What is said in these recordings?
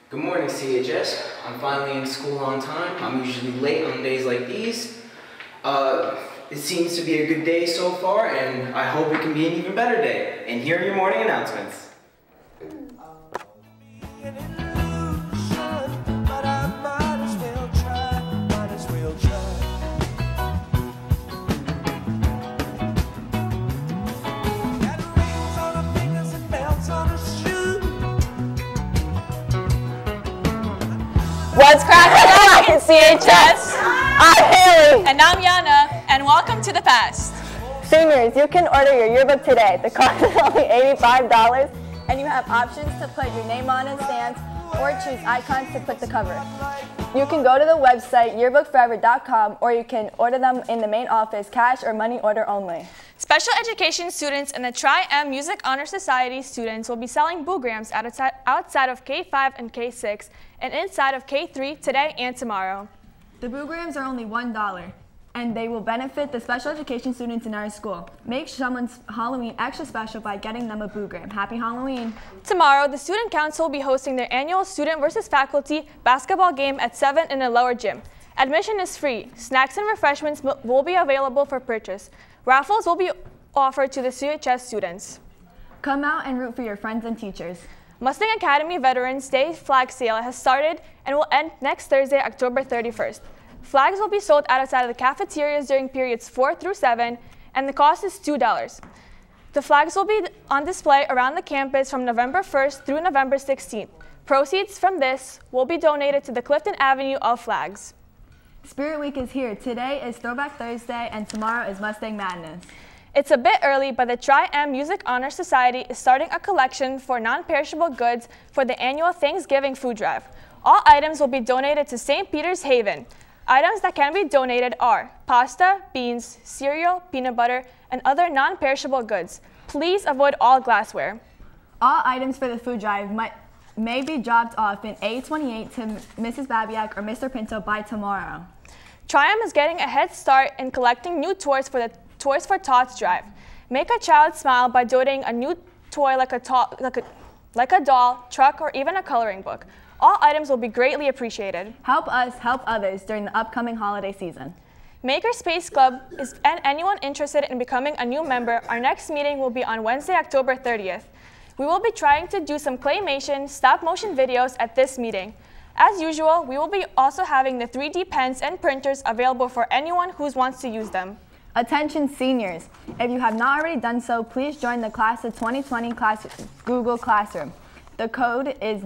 Good morning, CHS. I'm finally in school on time. I'm usually late on days like these. It seems to be a good day so far, and I hope it can be an even better day. And here are your morning announcements. What's cracking up? It's CHS. I'm Haley. And I'm Yana, and welcome to the past. Seniors, you can order your yearbook today. The cost is only $85, and you have options to put your name on in stamps or choose icons to put the cover. You can go to the website yearbookforever.com, or you can order them in the main office, cash or money order only. Special education students and the Tri-M Music Honor Society students will be selling boograms outside of K5 and K6 and inside of K3 today and tomorrow. The boograms are only $1, and they will benefit the special education students in our school. Make someone's Halloween extra special by getting them a boogram. Happy Halloween! Tomorrow, the Student Council will be hosting their annual Student versus Faculty basketball game at 7 in the lower gym. Admission is free. Snacks and refreshments will be available for purchase. Raffles will be offered to the CHS students. Come out and root for your friends and teachers. Mustang Academy Veterans Day flag sale has started and will end next Thursday, October 31st. Flags will be sold outside of the cafeterias during periods 4 through 7, and the cost is $2. The flags will be on display around the campus from November 1st through November 16th. Proceeds from this will be donated to the Clifton Avenue of Flags. Spirit Week is here. Today is Throwback Thursday, and tomorrow is Mustang Madness. It's a bit early, but the Tri-M Music Honor Society is starting a collection for non-perishable goods for the annual Thanksgiving food drive. All items will be donated to St. Peter's Haven. Items that can be donated are pasta, beans, cereal, peanut butter, and other non-perishable goods. Please avoid all glassware. All items for the food drive may be dropped off in A28 to Mrs. Babiak or Mr. Pinto by tomorrow. Tri-M is getting a head start in collecting new toys for the Toys for Tots drive. Make a child smile by donating a new toy like a doll, truck, or even a coloring book. All items will be greatly appreciated. Help us help others during the upcoming holiday season. Makerspace Club and anyone interested in becoming a new member, our next meeting will be on Wednesday, October 30th. We will be trying to do some claymation, stop-motion videos at this meeting. As usual, we will be also having the 3D pens and printers available for anyone who wants to use them. Attention seniors, if you have not already done so, please join the Class of 2020 Google Classroom. The code is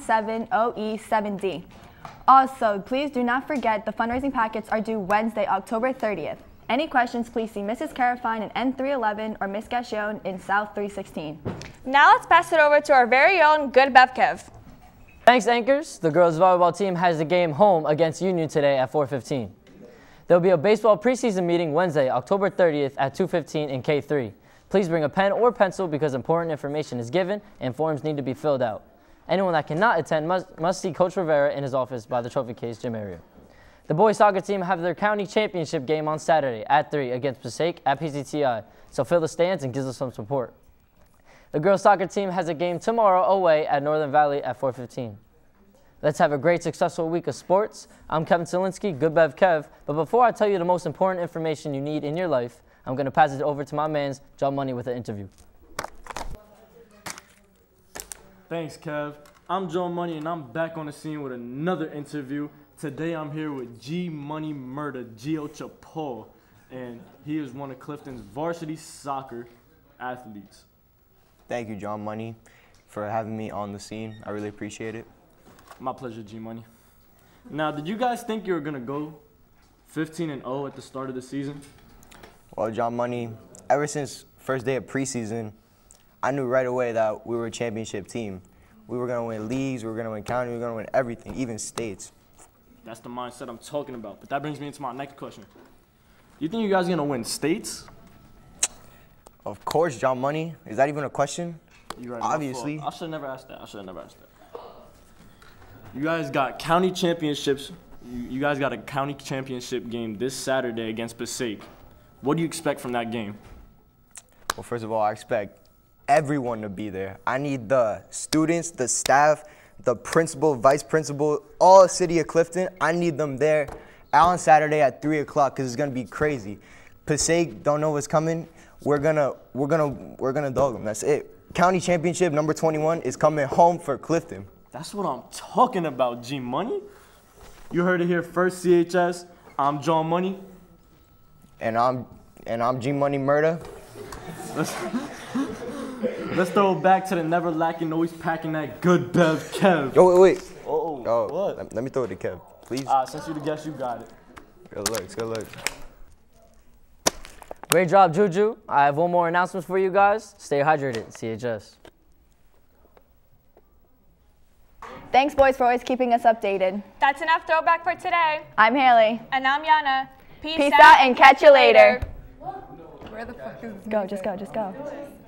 970E7D. Also, please do not forget the fundraising packets are due Wednesday, October 30th. Any questions, please see Mrs. Carafine in N311 or Ms. Gassion in South 316. Now let's pass it over to our very own Good Bev Kev. Thanks, anchors. The girls' volleyball team has the game home against Union today at 4:15. There will be a baseball preseason meeting Wednesday, October 30th at 2:15 in K3. Please bring a pen or pencil because important information is given and forms need to be filled out. Anyone that cannot attend must see Coach Rivera in his office by the trophy case gym area. The boys soccer team have their county championship game on Saturday at 3 against Passaic at PCTI, so fill the stands and give us some support. The girls soccer team has a game tomorrow away at Northern Valley at 4:15. Let's have a great, successful week of sports. I'm Kevin Zielinski, Good Bev Kev. But before I tell you the most important information you need in your life, I'm going to pass it over to my man, John Money, with an interview. Thanks, Kev. I'm Joe Money, and I'm back on the scene with another interview. Today, I'm here with G Money Murder, Gio Chapo, and he is one of Clifton's varsity soccer athletes. Thank you, John Money, for having me on the scene. I really appreciate it. My pleasure, G Money. Now, did you guys think you were gonna go 15-0 at the start of the season? Well, John Money, ever since first day of preseason, I knew right away that we were a championship team. We were gonna win leagues, we were gonna win county, we were gonna win everything, even states. That's the mindset I'm talking about. But that brings me into my next question. You think you guys are gonna win states? Of course, John Money. Is that even a question? You're right, obviously. I should have never asked that. You guys got county championships. You guys got a county championship game this Saturday against Passaic. What do you expect from that game? Well, first of all, I expect everyone to be there. I need the students, the staff, the principal, vice principal, all the city of Clifton. I need them there on Saturday at 3 o'clock because it's gonna be crazy. Passaic don't know what's coming. We're gonna dog them. That's it. County championship number 21 is coming home for Clifton. That's what I'm talking about, G Money. You heard it here first, CHS. I'm John Money. And I'm G Money Murda. Let's throw it back to the never lacking, always packing that good Bev Kev. Yo, wait. Oh, what? Let me throw it to Kev, please. Since you the guest, you got it. Good looks, good looks. Great job, Juju. I have one more announcement for you guys. Stay hydrated, CHS. Thanks, boys, for always keeping us updated. That's enough throwback for today. I'm Haley. And I'm Yana. Peace out and catch you later. Where the fuck is this? Go, just go, just go.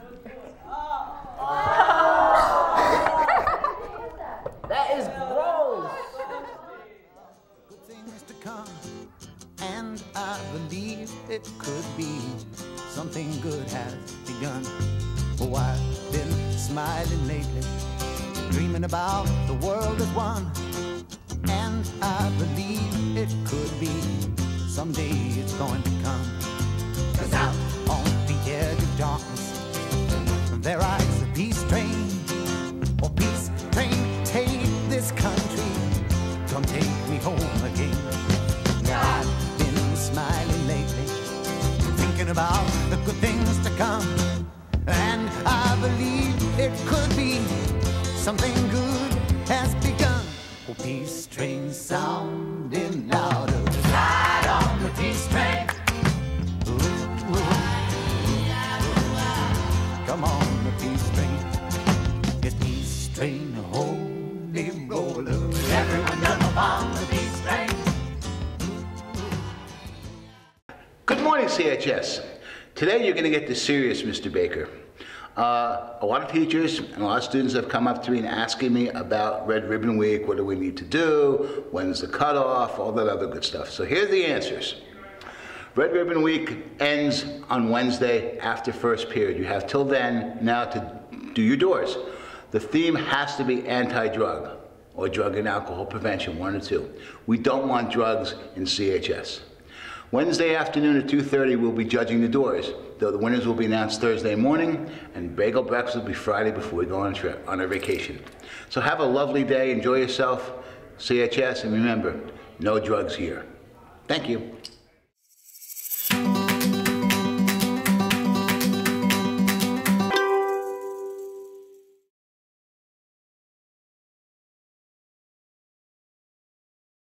That is gross. Good things to come, and I believe it could be something good has begun. Oh, I've been smiling lately, dreaming about the world as one, and I believe it could be someday it's going to come. 'Cause out on the edge of darkness, there rides a peace train. Oh, peace train, take this country, come take me home again. Now I've been smiling lately, thinking about the good things to come, and I believe it could be something good has begun. Oh, peace train sounding louder, ride on the peace train. Ooh, ooh. Come on, the peace train. It's peace train, holy roller. Everyone jump on the peace train. Good morning, CHS. Today you're going to get the serious, Mr. Baker. A lot of teachers and a lot of students have come up to me and asking me about Red Ribbon Week. What do we need to do? When's the cutoff? All that other good stuff. So here's the answers. Red Ribbon Week ends on Wednesday after first period. You have till then now to do your doors. The theme has to be anti-drug or drug and alcohol prevention, one or two. We don't want drugs in CHS. Wednesday afternoon at 2:30 we'll be judging the doors. The winners will be announced Thursday morning, and bagel breakfast will be Friday before we go on a trip, on our vacation. So have a lovely day, enjoy yourself, CHS, and remember, no drugs here. Thank you.